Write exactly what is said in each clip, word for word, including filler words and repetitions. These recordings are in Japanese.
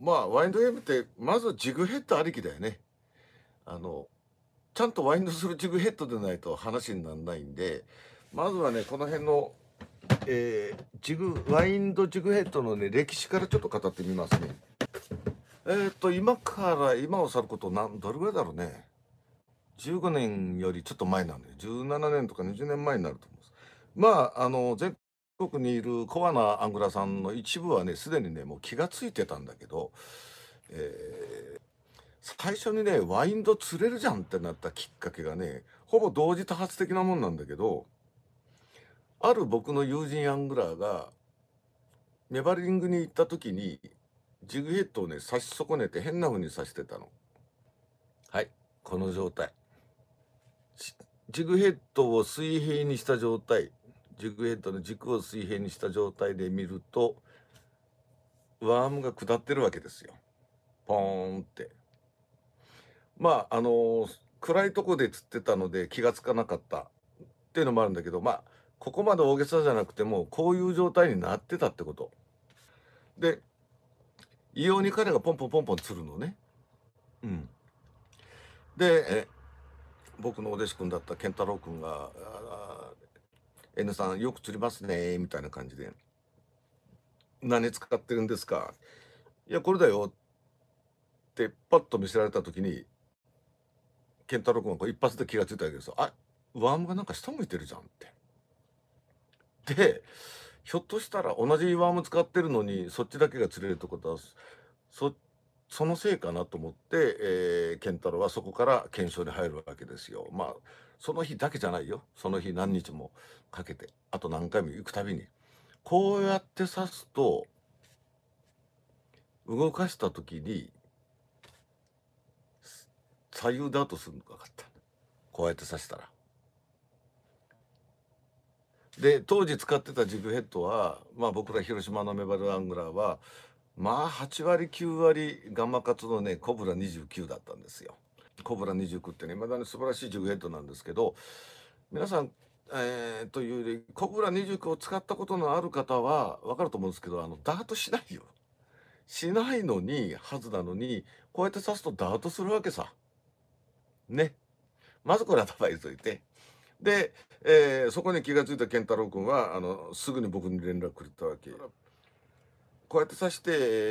まあ、ワインドゲームって、まずジグヘッドありきだよね。あの、ちゃんとワインドするジグヘッドでないと話にならないんで、まずはね、この辺の、えー、ジグ、ワインドジグヘッドのね、歴史からちょっと語ってみますね。えーっと、今から、今を去ることなん、どれぐらいだろうね。じゅうごねんよりちょっと前なんで、じゅうななねんとかにじゅうねんまえになると思うんです。まあ、あの、全国にいるコアなアングラさんの一部はね、すでにね、もう気がついてたんだけど、えー最初にね、ワインド釣れるじゃんってなったきっかけがね、ほぼ同時多発的なもんなんだけど、ある僕の友人アングラーが、メバリングに行った時に、ジグヘッドをね、刺し損ねて変な風に刺してたの。はい、この状態。ジジグヘッドを水平にした状態、ジグヘッドの軸を水平にした状態で見ると、ワームが下ってるわけですよ。ポーンって。まあ、あのー暗いとこで釣ってたので気がつかなかったっていうのもあるんだけど、まあ、ここまで大げさじゃなくても、こういう状態になってたってこと。で、異様に彼がポンポンポンポン釣るのね。うん。で、え僕のお弟子君だった健太郎君が、あー N さんよく釣りますね、みたいな感じで、何使ってるんですか？いや、これだよってパッと見せられた時に、健太郎君はこう一発で気がついたわけですよ。あ、ワームがなんか下向いてるじゃんって。で、ひょっとしたら同じワーム使ってるのに、そっちだけが釣れるってことは、そそのせいかなと思って、えー、健太郎はそこから検証に入るわけですよ。まあ、その日だけじゃないよ。その日何日もかけて、あと何回も行くたびに。こうやって刺すと、動かした時に、左右だとするのが分かった。こうやって刺したら。で、当時使ってたジグヘッドは、まあ僕ら広島のメバルアングラーは、まあはち割きゅう割ガンマカツのね、コブラにじゅうきゅうだったんですよ。コブラにじゅうきゅうってね、まだに素晴らしいジグヘッドなんですけど、皆さん、えー、というより、コブラにじゅうきゅうを使ったことのある方は分かると思うんですけど、あの、ダートしないよ。しないのに、はずなのに、こうやって刺すとダートするわけさ。ね。まずこれ頭に入れといて。で、えーそこに気がついた健太郎君は、あの、すぐに僕に連絡くれたわけ。こうやって刺して、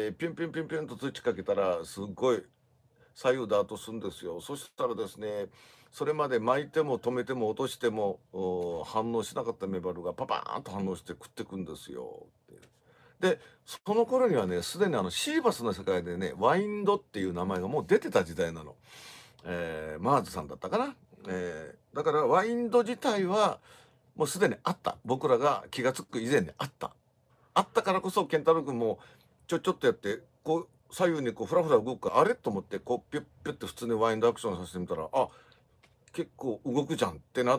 ピュンピュンピュンピュンと通知かけたら、すっごい左右ダートするんですよ。そしたらですね、それまで巻いても止めても落としてもお反応しなかったメバルがパパーンと反応して食ってくんですよ。で、その頃にはね、すでにあのシーバスの世界でね、ワインドっていう名前がもう出てた時代なの。えーマーズさんだったかな。えーだからワインド自体はもうすでにあった。僕らが気が付く以前にあった。あったからこそ健太郎君もちょちょっとやってこう左右にこうフラフラ動くからあれと思ってこうピュッピュッって普通にワインドアクションさせてみたら、あ、結構動くじゃんってなって、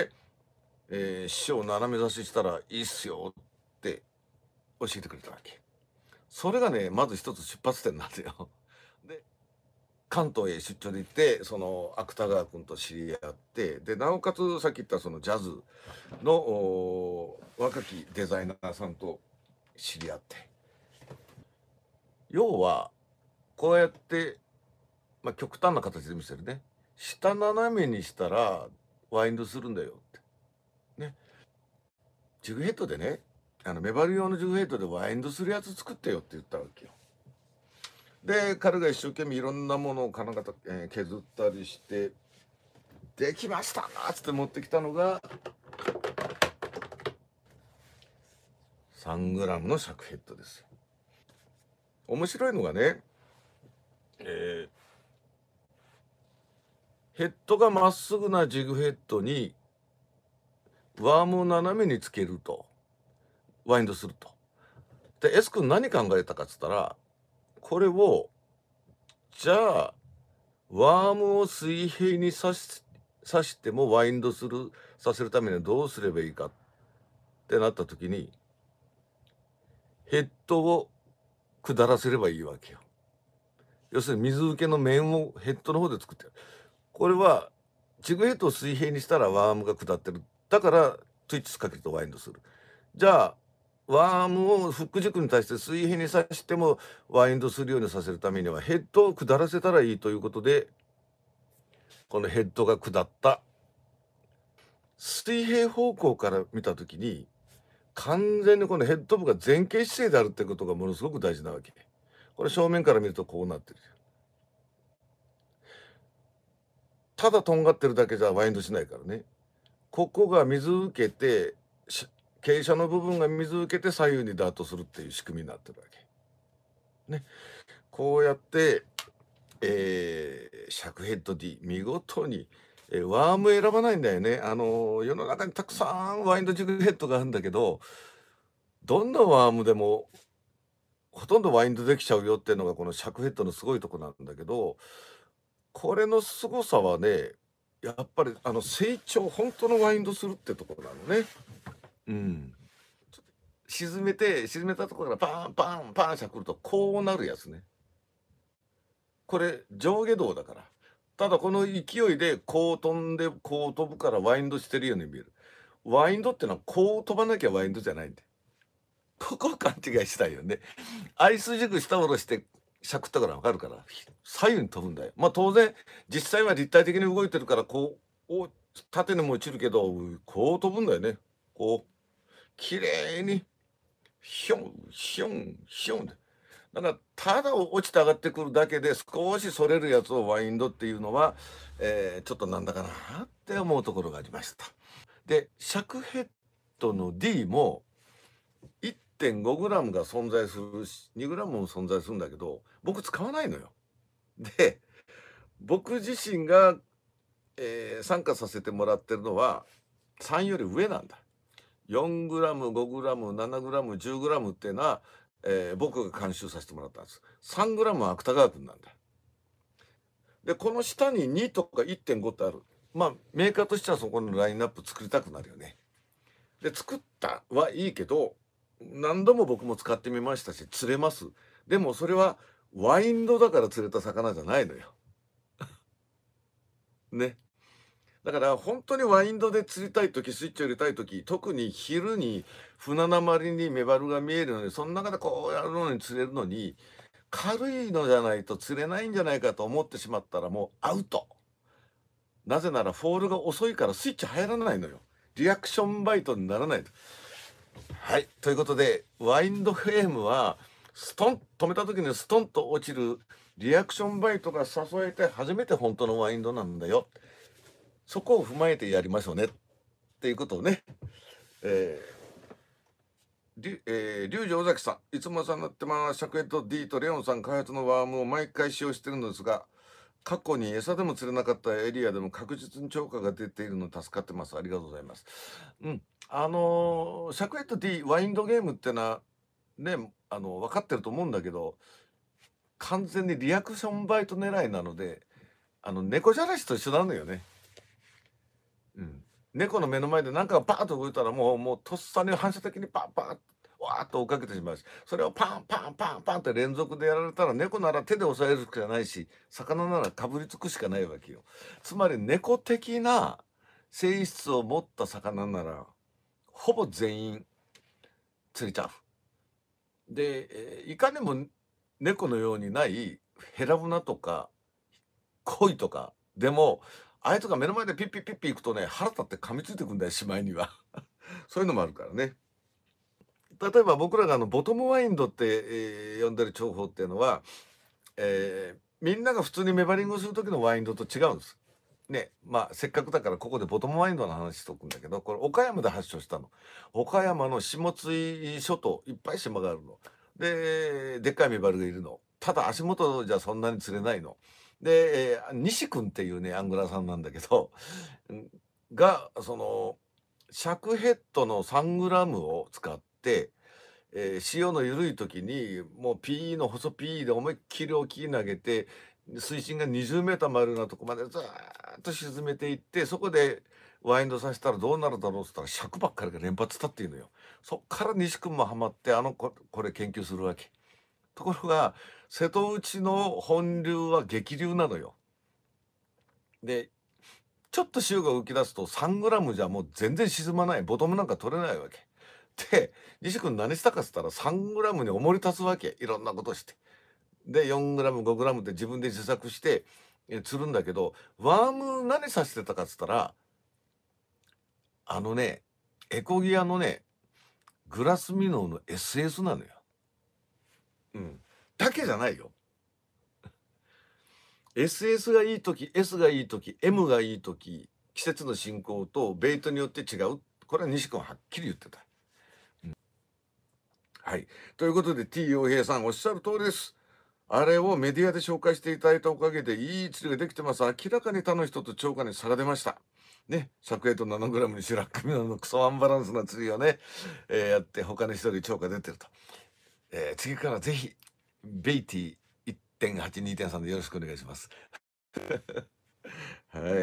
えー師匠を斜め差ししたらいいっすよって教えてくれたわけ。それがね、まず一つ出発点なんだよ。で、関東へ出張で行って、その芥川君と知り合って、で、なおかつさっき言ったそのジャズのお若きデザイナーさんと知り合って。要は、こうやって、まあ、極端な形で見せるね。下斜めにしたらワインドするんだよって。ね。ジグヘッドでね、あのメバル用のジグヘッドでワインドするやつ作ってよって言ったわけよ。で、彼が一生懸命いろんなものを金型、えー削ったりして、できましたっつって持ってきたのが、さんグラムの尺ヘッドですよ。面白いのがね、えーヘッドがまっすぐなジグヘッドにワームを斜めにつけると、ワインドすると。で、S 君何考えたかっつったら、これを、じゃあ、ワームを水平に刺し、刺してもワインドする、させるためにはどうすればいいかってなった時に、ヘッドを下らせればいいわけよ。要するに水受けの面をヘッドの方で作ってる。これは、ジグヘッドを水平にしたらワームが下ってる。だから、トゥイッチスかけるとワインドする。じゃあ、 ワームをフック軸に対して水平にさしてもワインドするようにさせるためにはヘッドを下らせたらいいということで、このヘッドが下った水平方向から見た時に完全にこのヘッド部が前傾姿勢であるってことがものすごく大事なわけ。これ正面から見るとこうなってる。ただとんがってるだけじゃワインドしないからね。ここが水受けて傾斜の部分が水受けて左右にダートするっていう仕組みになってるわけ。ね。こうやって、えー、尺ヘッド D 見事に、えー、ワーム選ばないんだよね。あのー、世の中にたくさんワインド軸ヘッドがあるんだけど、どんなワームでもほとんどワインドできちゃうよっていうのがこの尺ヘッドのすごいとこなんだけど、これの凄さはね、やっぱりあの成長、本当のワインドするってところなのね。うん。沈めて、沈めたところからパンパンパンしゃくるとこうなるやつね。これ上下動だから。ただこの勢いでこう飛んでこう飛ぶからワインドしてるように見える。ワインドってのはこう飛ばなきゃワインドじゃないんで。ここを勘違いしたいよね。アイス軸下下ろしてしゃくったからわかるから、左右に飛ぶんだよ。まあ当然実際は立体的に動いてるからこう縦にも落ちるけどこう飛ぶんだよね。こう綺麗にヒョンヒョンヒョン。だからただ落ちて上がってくるだけで少しそれるやつをワインドっていうのは、えー、ちょっとなんだかなって思うところがありました。で尺ヘッドの D も いってんごグラム が存在するし にグラム も存在するんだけど僕使わないのよ。で僕自身が、えー、参加させてもらってるのはさんより上なんだ。よんグラム、ごグラム、ななグラム、じゅうグラムっていうのは、えー、僕が監修させてもらったんです。さんグラムは芥川君なんだ。でこの下ににとか いってんご ってある。まあメーカーとしてはそこのラインナップ作りたくなるよね。で作ったはいいけど何度も僕も使ってみましたし釣れます。でもそれはワインドだから釣れた魚じゃないのよ。ね。だから本当にワインドで釣りたい時スイッチを入れたい時特に昼に船なまりにメバルが見えるのにその中でこうやるのに釣れるのに軽いのじゃないと釣れないんじゃないかと思ってしまったらもうアウト。なぜならフォールが遅いからスイッチ入らないのよ。リアクションバイトにならないと。はい。ということでワインドフレームはストン止めた時にストンと落ちるリアクションバイトが誘えて初めて本当のワインドなんだよ。そこを踏まえてやりましょうねっていうことをね、えーりえー、リュウジ尾崎さん、いつもお世話になってます。尺ヘッド D とレオンさん開発のワームを毎回使用してるのですが、過去に餌でも釣れなかったエリアでも確実に超過が出ているの助かってます。ありがとうございます。うん。あのー、尺ヘッド D、ワインドゲームってのは、ね、あの、分かってると思うんだけど、完全にリアクションバイト狙いなので、あの、猫じゃらしと一緒なのよね。うん、猫の目の前で何かがパーンと動いたらもうもうとっさに反射的にパンパンわーっと追っかけてしまうしそれをパンパンパンパンって連続でやられたら猫なら手で押さえるしかないし魚ならかぶりつくしかないわけよ。つまり猫的な性質を持った魚ならほぼ全員釣れちゃう。で、えーいかにも猫のようにないヘラブナとか鯉とかでもあいつが目の前でピッピッピッピ行くとね腹立って噛みついてくんだよしまいにはそういうのもあるからね。例えば僕らがあのボトムワインドって、えー呼んでる重宝っていうのは、えーみんなが普通にメバリングをする時のワインドと違うんです。ね、まあせっかくだからここでボトムワインドの話しとくんだけどこれ岡山で発祥したの。岡山の下津諸島いっぱい島があるの。ででっかいメバルがいるの。ただ足元じゃそんなに釣れないの。で、えー西君っていうねアングラーさんなんだけどうんがその尺ヘッドのさんグラムを使って、えー潮の緩い時にもうピーの細ピーで思いっきり沖に投げて水深がにじゅうメーターもあるようなとこまでずーっと沈めていってそこでワインドさせたらどうなるだろうって言ったら尺ばっかりが連発したっていうのよ。そっから西君もハマってあのここれ研究するわけ。ところが瀬戸内の本流は激流なのよ。でちょっと潮が浮き出すとさんグラムじゃもう全然沈まないボトムなんか取れないわけ。 で西君何したかっつったらさんグラムに重り立つわけ、いろんなことして。でよんグラムごグラムって自分で自作してえ釣るんだけど、ワーム何させてたかっつったら、あのねエコギアのねグラスミノーの エスエス なのよ。うん。だけじゃないよ。エスエス がいい時、S がいい時、M がいい時、季節の進行とベイトによって違う。これは西君ははっきり言ってた。うん、はい。ということで T 陽平さんおっしゃる通りです。あれをメディアで紹介していただいたおかげでいい釣りができてます。明らかに他の人と超過に差が出ました。ね、尺エイト ななグラム に白首のクソアンバランスな釣りをね、えー、やって他の人より超過出てると。えー、次からぜひベイティ いってんはち、にてんさん でよろしくお願いします。はい。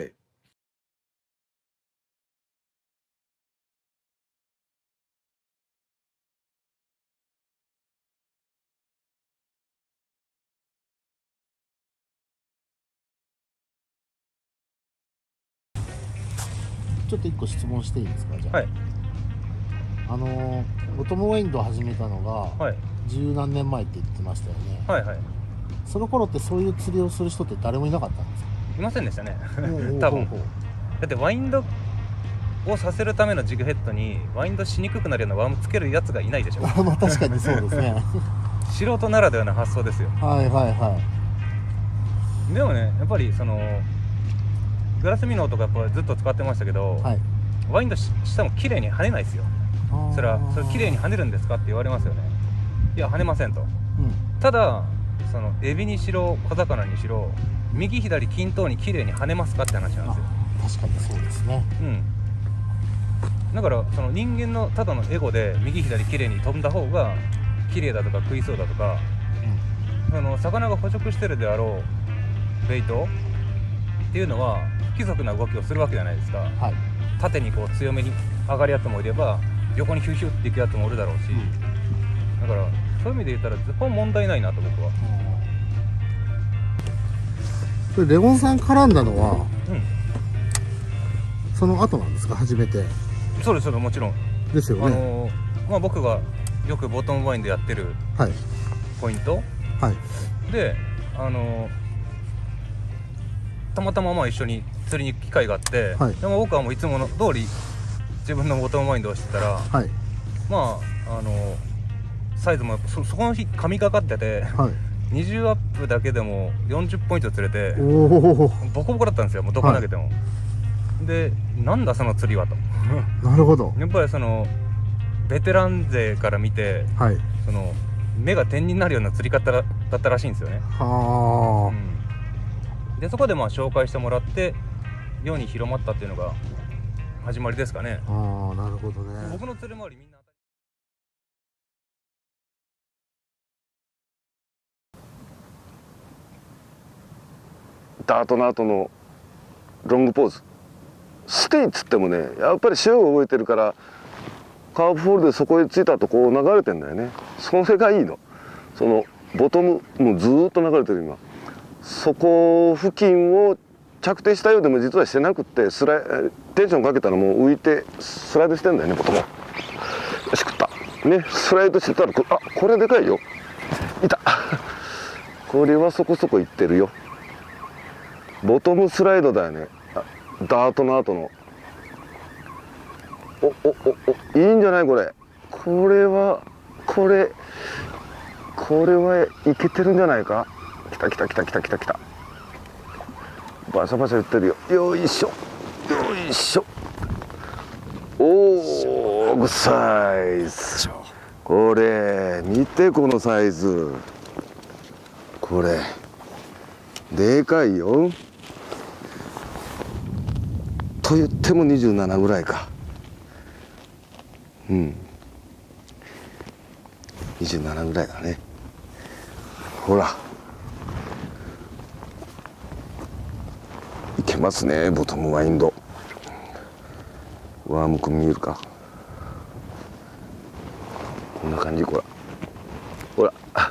ちょっと一個質問していいですか？じゃあ、 はい、 あのボトムワインドを始めたのがはい、 十何年前って言ってましたよね。 はい、はい。 その頃ってそういう釣りをする人って誰もいなかったんですか？ いませんでしたね。 おう多分ほうほうだってワインドをさせるためのジグヘッドにワインドしにくくなるようなワームつけるやつがいないでしょ。 まあ確かにそうですね。 素人ならではの発想ですよ。 はいはいはでもね、やっぱりそのグラスミノーとかやっぱずっと使ってましたけど、 いはい。 ワインドし下も綺麗に跳ねないですよ。それはそれ綺麗に跳ねるんですかって言われますよね。いや跳ねませんと。 うん、 ただそのエビにしろ小魚にしろ右左均等に綺麗に跳ねますかって話なんですよ。 確かにそうですね。 うん。だからその人間のただのエゴで右左綺麗に飛んだ方が綺麗だとか食いそうだとか、その魚が捕食してるであろうベイトっていうのは不規則な動きをするわけじゃないですか。 はい。 縦にこう強めに上がるやつもいれば横にヒューヒューっていくやつもおるだろうし、だからそういう意味で言ったら絶対問題ないなと僕は。 これレゴンさん絡んだのはうん。 その後なんですか？初めてそうですそうです、もちろん。 ですよね。 あのー、まあ僕がよくボトムワインでやってるはいポイントはいで、あのー、たまたままあ一緒に釣りに行く機会があって、 はい、 でも僕はもういつもの通り自分のボトムワインドをしてたら、 はい、 まああのー、サイズも そ, そこの日神がかってて、はい、にじゅうアップだけでもよんじゅっポイント釣れて、おボコボコだったんですよ、もうどこ投げても、はい、でなんだその釣りはとなるほど。やっぱりそのベテラン勢から見て、はい、その目が点になるような釣り方だったらしいんですよね。はあ、うん、でそこでまあ紹介してもらって世に広まったっていうのが始まりですかね。 ああ、なるほどね。 僕の釣り回りみんなダートの後のロングポーズステイっつってもね、やっぱり潮が動いてるからカーブフォールでそこへ着いたとこう流れてんだよね。それがいいの。そのボトムもうずーっと流れてる今。そこ付近を着底したようでも実はしてなくってスライテンションかけたらもう浮いてスライドしてんだよね、ボトム。よし食ったね、スライドしてたらあこれでかいよ。いたこれはそこそこいってるよ。ボトムスライドだよね、ダートの後の。おおおおいいんじゃないこれ。これはこれこれはいけてるんじゃないか。きたきたきたきたきたきた。バシャバシャ言ってるよ。よいしょよいしょ。おおグサイズ。これ見てこのサイズ。これでかいよ。と言ってもにじゅうななぐらいか。うん、にじゅうななぐらいだね。ほらいけますね、ボトムワインド。ワーム君見えるか。こんな感じ。ほらほら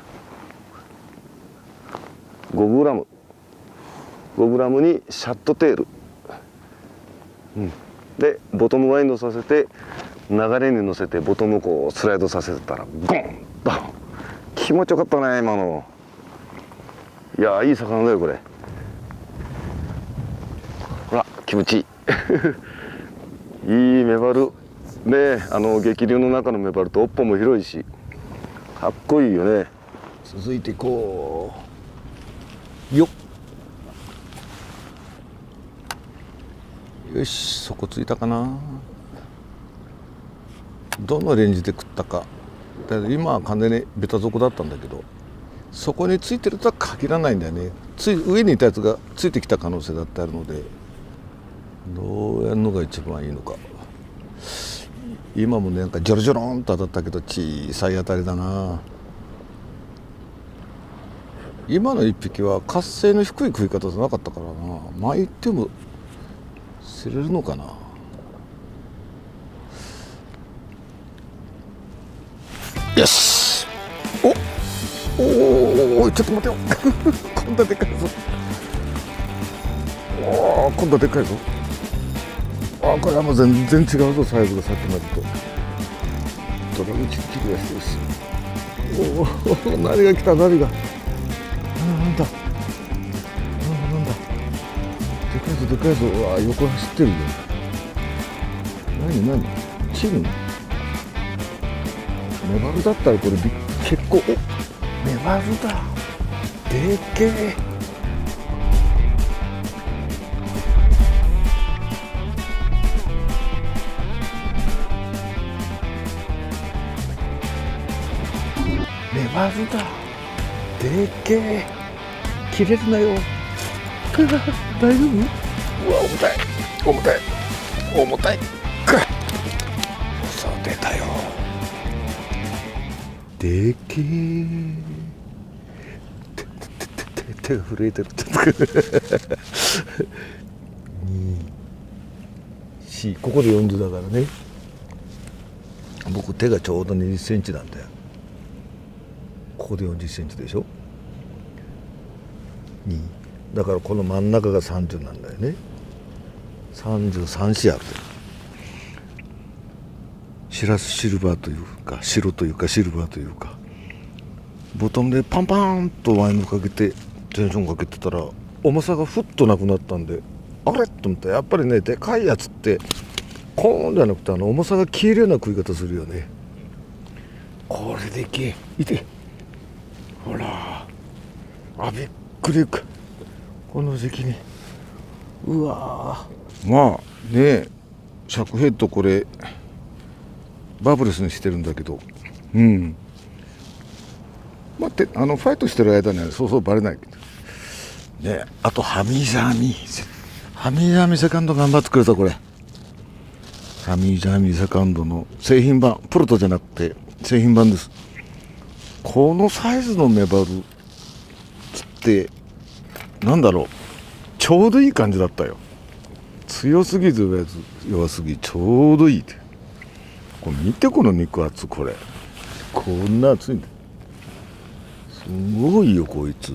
ごグラムごグラムにシャットテール、うん、でボトムワインドさせて流れに乗せてボトムをこうスライドさせてたらゴンと気持ちよかったね今の。いやいい魚だよこれ。ほら気持ちいいいいメバルね。あの激流の中のメバルと尾っぽも広いしかっこいいよね。続いてこうよっ。よしそこついたかな。どのレンジで食ったか。だから今は完全にベタ底だったんだけど、そこについてるとは限らないんだよね。つい上にいたやつがついてきた可能性だってあるので、どうやるのが一番いいのか。今もねなんかジョロジョロンと当たったけど小さい当たりだな。今の一匹は活性の低い食い方じゃなかったからな。巻いても釣れるのかな。よし。おおおちょっと待てよ今度はでかいぞ。おお今度はでかいぞ。あこれはもう全然違うぞサイズがさっきまでと。ドラムチッキリがしてるし。おお何が来た何が。なんだなんだでかいぞでかいぞ。うわ横走ってるよ。何何チルメバルだったらこれ結構。おメバルだでっけえ。メバルだでっけえ。切れるなよ大丈夫。うわ重たい重たい重たい。そう出たよでっけえ。手が震えてるにここでよんじゅうだからね。僕手がちょうどにじゅっセンチなんだよ。ここでよんじゅっセンチでしょ。にだからこの真ん中がさんじゅうなんだよね。さんじゅうさんしあるで。シラスシルバーというか白というかシルバーというか、ボトムでパンパンとワインドかけてテンションかけてたら重さがふっとなくなったんで、あれと思ったらやっぱりねでかいやつってコーンじゃなくてあの重さが消えるような食い方するよね。これでけえいてほらあびっくりかこの時期に。うわまあねシャークヘッドこれバブルスにしてるんだけど、うんまあ、てあのファイトしてる間にはそうそうバレないけどね。あとハミジャミハミジャミセカンド頑張ってくれたこれ。ハミジャミセカンドの製品版プロトじゃなくて製品版です。このサイズのメバルつってなんだろうちょうどいい感じだったよ。強すぎず弱すぎちょうどいいって。これ見てこの肉厚これこんな厚いんだ。すごいよこいつ。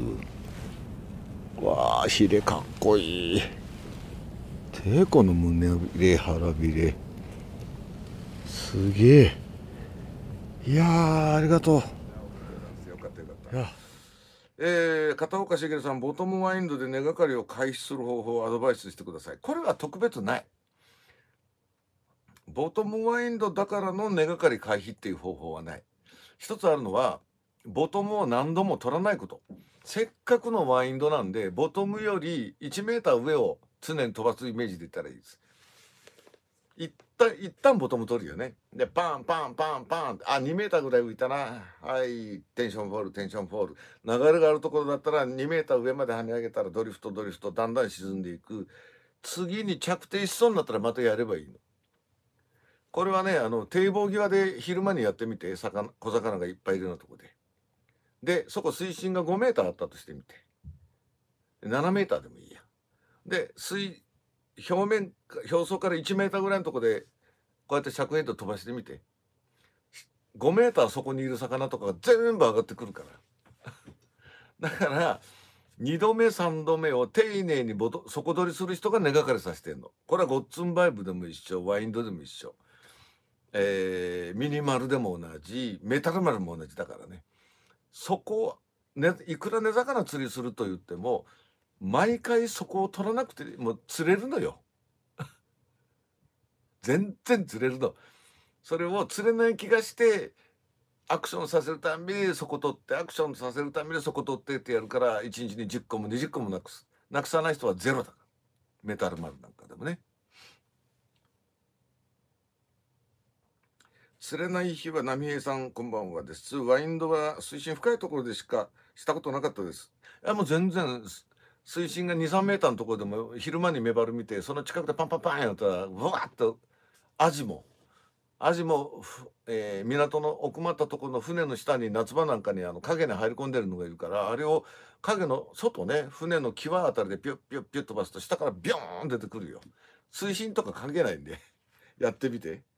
わあヒレかっこいい。てこの胸びれ腹びれすげえ。いやーありがとう。よかったよかった。いやえー、片岡茂さんボトムワインドで根がかりを回避する方法をアドバイスしてください。これは特別ない。ボトムワインドだからの根がかり回避っていう方法はない。一つあるのはボトムを何度も取らないこと。せっかくのワインドなんでボトムよりいちメーター上を常に飛ばすイメージで言ったらいいです。一旦一旦ボトム取るよね。でパンパンパンパンあにメーターぐらい浮いたな。はいテンションフォールテンションフォール。流れがあるところだったらにメーター上まで跳ね上げたらドリフトドリフトだんだん沈んでいく。次に着底しそうになったらまたやればいいの。これはねあの堤防際で昼間にやってみて魚小魚がいっぱいいるようなところで。でそこ水深がごメーターあったとしてみてななメーターでもいいや。で水表面表層からいちメーターぐらいのところでこうやってシャークヘッド飛ばしてみてごメーターそこにいる魚とかが全部上がってくるからだからにどめさんどめを丁寧にボト底取りする人が根がかりさせてんの。これはゴッツンバイブでも一緒ワインドでも一緒。 えーミニマルでも同じ、メタルマルも同じだからね。そこを、ね、いくら根魚釣りすると言っても、毎回そこを取らなくても釣れるのよ。全然釣れるの。それを釣れない気がして、アクションさせるたんびにそこ取って、アクションさせるたんびにそこ取ってってやるから、いちにちにじゅっこもにじゅっこもなくす。なくさない人はゼロだから。メタルマルなんかでもね。釣れない日は波平さんこんばんはです。ワインドは水深深いところでしかしたことなかったです。いやもう全然水深がに、さんメーターのところでも昼間にメバル見て、その近くでパンパンパンやったらブワッとアジもアジも、ふえー港の奥まったところの船の下に夏場なんかにあの影に入り込んでるのがいるから、あれを影の外ね、船の際あたりでピュッピュッピュッ飛ばすと下からビョーン出てくるよ。水深とか関係ないんでやってみて。